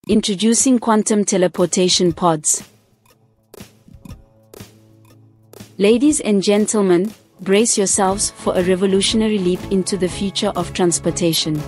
Introducing quantum teleportation pods. Ladies and gentlemen, brace yourselves for a revolutionary leap into the future of transportation.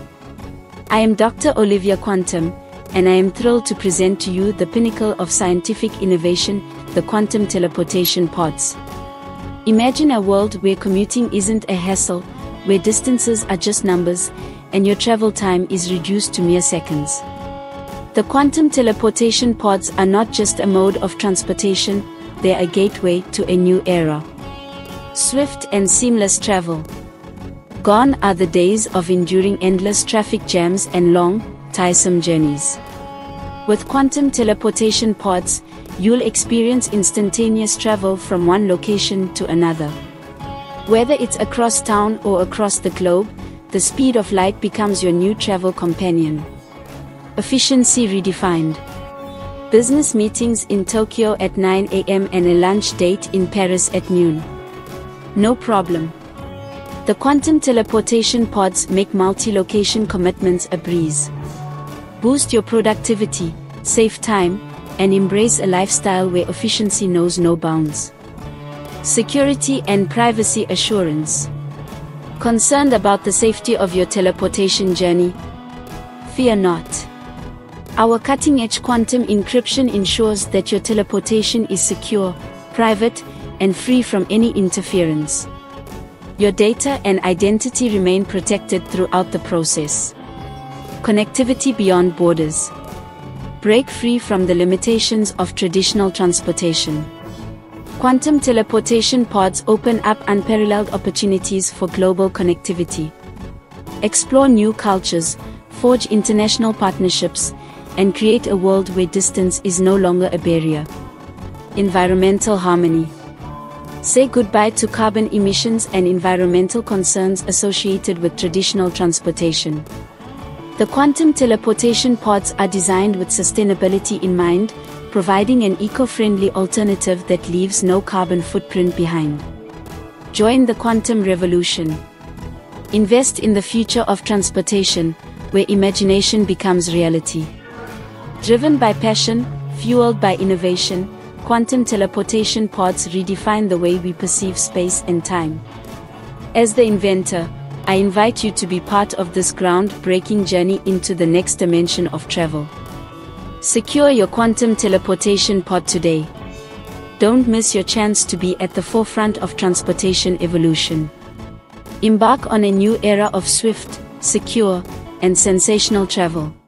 I am Dr. Olivia Quantum, and I am thrilled to present to you the pinnacle of scientific innovation, the quantum teleportation pods. Imagine a world where commuting isn't a hassle, where distances are just numbers, and your travel time is reduced to mere seconds. The quantum teleportation pods are not just a mode of transportation, they are a gateway to a new era. Swift and seamless travel. Gone are the days of enduring endless traffic jams and long, tiresome journeys. With quantum teleportation pods, you'll experience instantaneous travel from one location to another. Whether it's across town or across the globe, the speed of light becomes your new travel companion. Efficiency redefined. Business meetings in Tokyo at 9 a.m. and a lunch date in Paris at noon. No problem. The quantum teleportation pods make multi-location commitments a breeze. Boost your productivity, save time, and embrace a lifestyle where efficiency knows no bounds. Security and privacy assurance. Concerned about the safety of your teleportation journey? Fear not. Our cutting-edge quantum encryption ensures that your teleportation is secure, private, and free from any interference. Your data and identity remain protected throughout the process. Connectivity beyond borders. Break free from the limitations of traditional transportation. Quantum teleportation pods open up unparalleled opportunities for global connectivity. Explore new cultures, forge international partnerships, and create a world where distance is no longer a barrier. Environmental harmony. Say goodbye to carbon emissions and environmental concerns associated with traditional transportation. The quantum teleportation pods are designed with sustainability in mind, providing an eco-friendly alternative that leaves no carbon footprint behind. Join the quantum revolution. Invest in the future of transportation, where imagination becomes reality. Driven by passion, fueled by innovation, quantum teleportation pods redefine the way we perceive space and time. As the inventor, I invite you to be part of this groundbreaking journey into the next dimension of travel. Secure your quantum teleportation pod today. Don't miss your chance to be at the forefront of transportation evolution. Embark on a new era of swift, secure, and sensational travel.